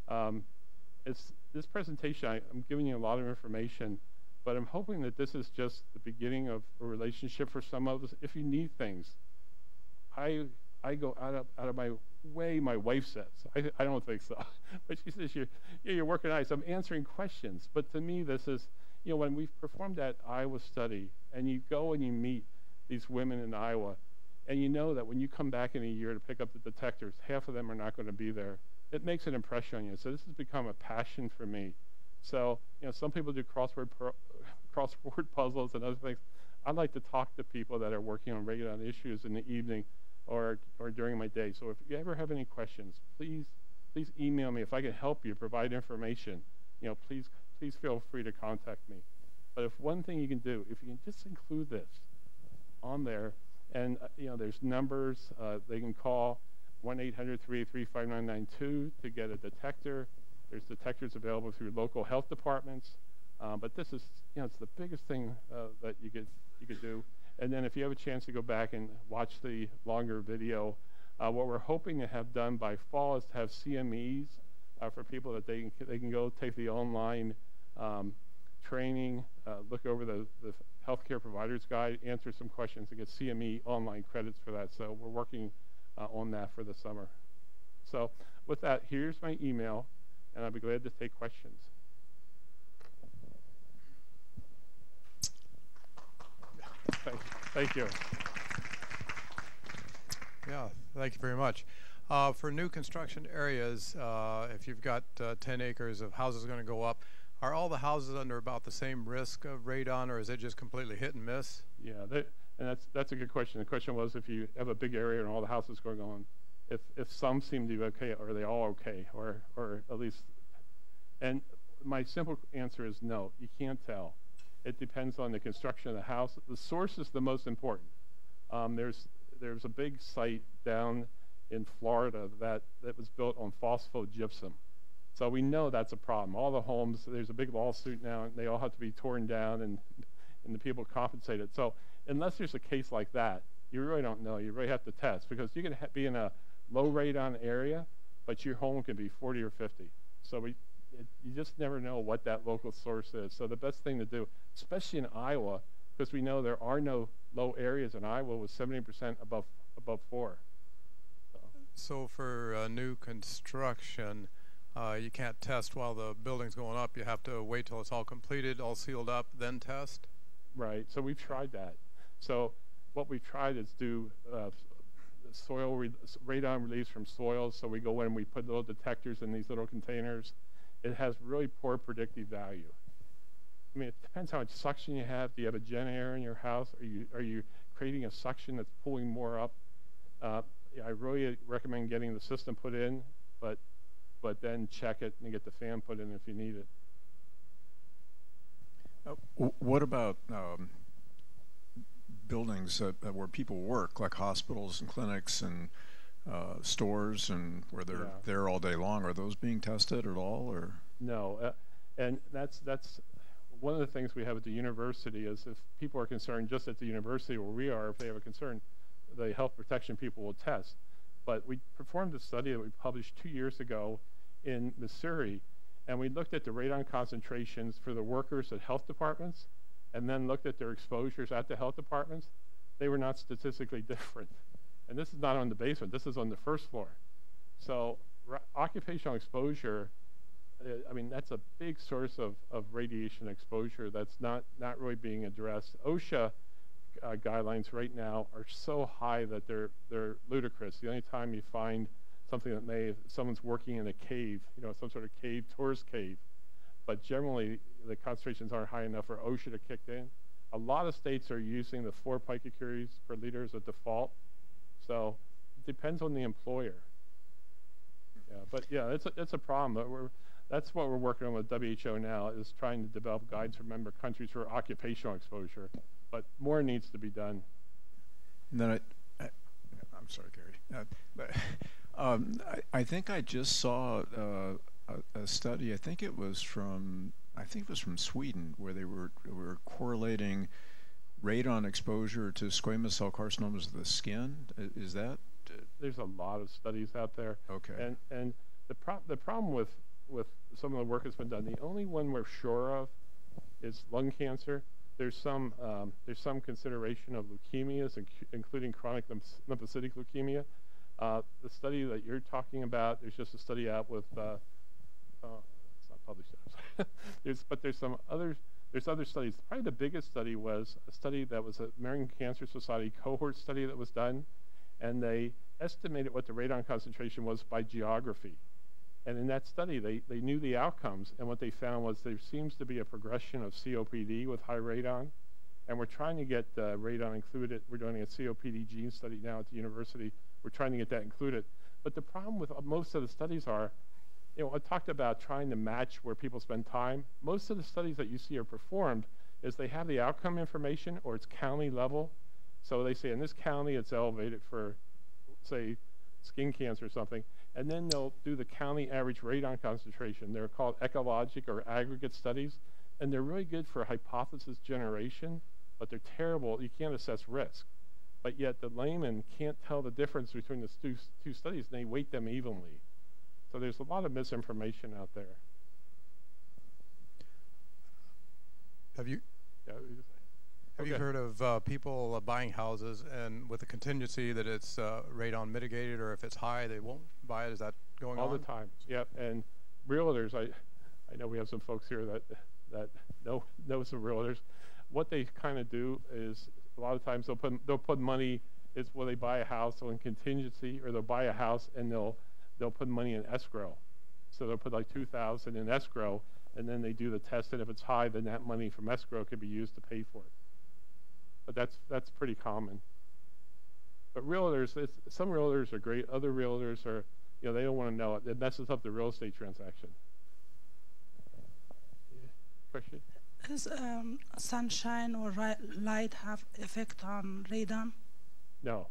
This presentation, I'm giving you a lot of information, but I'm hoping that this is just the beginning of a relationship for some of us. If you need things, I go out of my way, my wife says. I don't think so. But she says, you're working nice. I'm answering questions. But to me, this is, when we've performed that Iowa study, and you go and you meet these women in Iowa, and you know that when you come back in a year to pick up the detectors, half of them are not going to be there. It makes an impression on you. So this has become a passion for me. So, some people do crossword puzzles and other things. I like to talk to people that are working on radon issues in the evening or during my day. So if you ever have any questions, please email me. If I can help you, provide information, please feel free to contact me. But if one thing you can do, if you can just include this on there, and there's numbers they can call 1-800-383-5992 to get a detector. There's detectors available through local health departments. But this is, it's the biggest thing that you could do. And then if you have a chance to go back and watch the longer video, what we're hoping to have done by fall is to have CMEs for people that they can go take the online training, look over the healthcare providers guide, answer some questions, and get CME online credits for that. So we're working on that for the summer. So with that, here's my email, and I'll be glad to take questions. Thank you. Yeah, thank you very much. For new construction areas, if you've got 10 acres of houses going to go up, are all the houses under about the same risk of radon, or is it just completely hit and miss? Yeah, and that's a good question. The question was, if you have a big area and all the houses going on, if some seem to be okay, are they all okay, or at least? And my simple answer is no. You can't tell. It depends on the construction of the house. The source is the most important. There's a big site down in Florida that was built on phosphogypsum. So we know that's a problem. All the homes, there's a big lawsuit now, and they all have to be torn down, and the people compensated. So unless there's a case like that, you really don't know. You really have to test, because you can be in a low radon area, but your home can be 40 or 50. So you just never know what that local source is. So the best thing to do, especially in Iowa, because we know there are no low areas in Iowa with 70% above 4. So for new construction, you can't test while the building's going up. You have to wait till it's all completed, all sealed up, then test? Right. So we've tried that. So what we've tried is do radon release from soils. So we go in and we put little detectors in these little containers. It has really poor predictive value. I mean, it depends how much suction you have. Do you have a generator in your house? Are you creating a suction that's pulling more up? I really recommend getting the system put in, but then check it and get the fan put in if you need it. What about buildings where people work, like hospitals and clinics and stores, and where they're there all day long? Are those being tested at all, or? No, and that's one of the things we have at the university is, if people are concerned just at the university where we are, if they have a concern, the health protection people will test. But we performed a study that we published 2 years ago in Missouri, and we looked at the radon concentrations for the workers at health departments, and then looked at their exposures at the health departments. They were not statistically different. And this is not on the basement, this is on the first floor. So occupational exposure, I mean, that's a big source of radiation exposure that's not really being addressed. OSHA guidelines right now are so high that they're ludicrous. The only time you find something that someone's working in a cave, some sort of cave, tourist cave. But generally, the concentrations aren't high enough for OSHA to kick in. A lot of states are using the 4 picocuries per liter as a default. So depends on the employer. Yeah, but yeah, it's a problem. But that's what we're working on with WHO now, is trying to develop guides for member countries for occupational exposure. But more needs to be done. And then I'm sorry, Gary. I think I just saw a study. I think it was from Sweden, where they were correlating radon exposure to squamous cell carcinomas of the skin. Is that? There's a lot of studies out there. Okay. And the problem with some of the work that's been done, the only one we're sure of is lung cancer. There's some consideration of leukemias, including chronic lymphocytic leukemia. The study that you're talking about, there's just a study out with, it's not published yet. There's other studies. Probably the biggest study was a study that was an American Cancer Society cohort study that was done, and they estimated what the radon concentration was by geography. And in that study, they knew the outcomes, and what they found was there seems to be a progression of COPD with high radon, and we're trying to get radon included. We're doing a COPD gene study now at the university. We're trying to get that included. But the problem with most of the studies are, I talked about trying to match where people spend time. Most of the studies that you see are performed is they have the outcome information, or it's county level. So they say in this county it's elevated for, say, skin cancer or something, and then they'll do the county average radon concentration. They're called ecologic or aggregate studies, and they're really good for hypothesis generation, but they're terrible. You can't assess risk. But yet the layman can't tell the difference between the two studies, and they weight them evenly. So there's a lot of misinformation out there. Have you heard of people buying houses and with the contingency that it's radon mitigated, or if it's high they won't buy it? Is that going on? All the time, yep. And realtors, I know we have some folks here that know some realtors. What they kind of do is a lot of times they'll put money, it's where they buy a house in contingency, or they'll buy a house and they'll put money in escrow. So they'll put like $2,000 in escrow, and then they do the test, and if it's high, then that money from escrow could be used to pay for it. But that's pretty common. But realtors, some realtors are great. Other realtors are, they don't want to know it. It messes up the real estate transaction. Question? Does sunshine or light have effect on radon? No.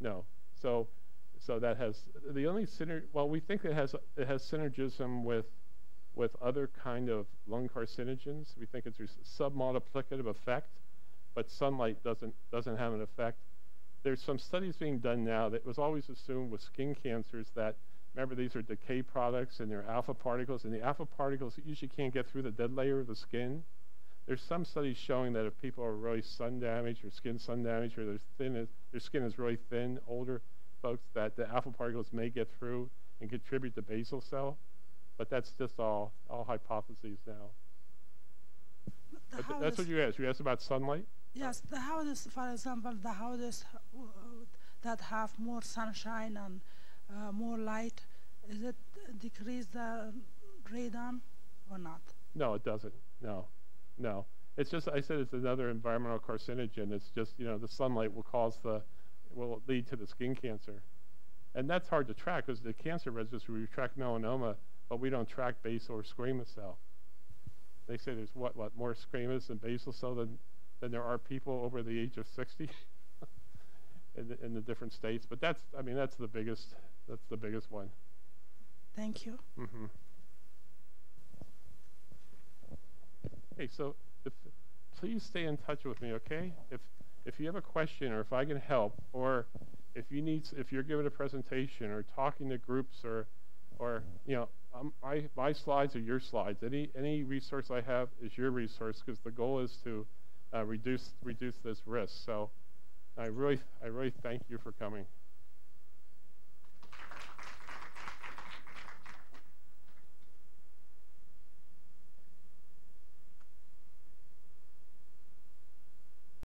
So that has the only well, we think it has synergism with other kind of lung carcinogens. We think it's a submultiplicative effect, but sunlight doesn't have an effect. There's some studies being done now that was always assumed with skin cancers that, remember, these are decay products and they're alpha particles, and the alpha particles usually can't get through the dead layer of the skin. There's some studies showing that if people are really sun damaged or skin sun damaged, or their skin is really thin, older folks, that the alpha particles may get through and contribute to basal cell, but that's just all hypotheses now. That's what you asked. You asked about sunlight? Yes, the houses, for example, the houses that have more sunshine and more light, is it decrease the radon or not? No, it doesn't. No. It's just, I said it's another environmental carcinogen. It's just, the sunlight will lead to the skin cancer. And that's hard to track, because the cancer registry, we track melanoma, but we don't track basal or squamous cell. They say there's what more squamous and basal cell than there are people over the age of 60 in the different states. But that's the biggest one. Thank you. Mm-hmm. Okay, so please stay in touch with me, okay? If you have a question, or if I can help, or if you're giving a presentation or talking to groups, or my slides are your slides. Any resource I have is your resource, because the goal is to reduce this risk. So I really thank you for coming.